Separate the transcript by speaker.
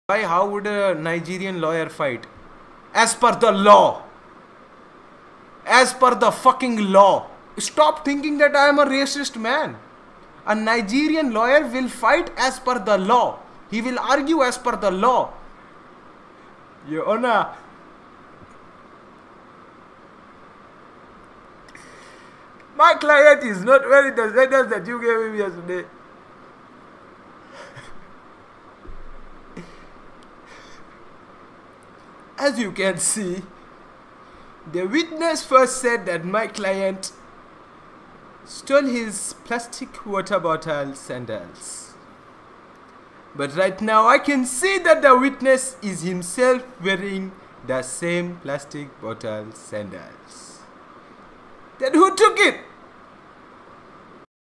Speaker 1: Why? How would a Nigerian lawyer fight? As per the law. As per the fucking law. Stop thinking that I am a racist man. A Nigerian lawyer will fight as per the law. He will argue as per the law. Your Honor. My client is not wearing the sentence that you gave him yesterday. As you can see, the witness first said that my client stole his plastic water bottle sandals. But right now I can see that the witness is himself wearing the same plastic bottle sandals. Then who took it?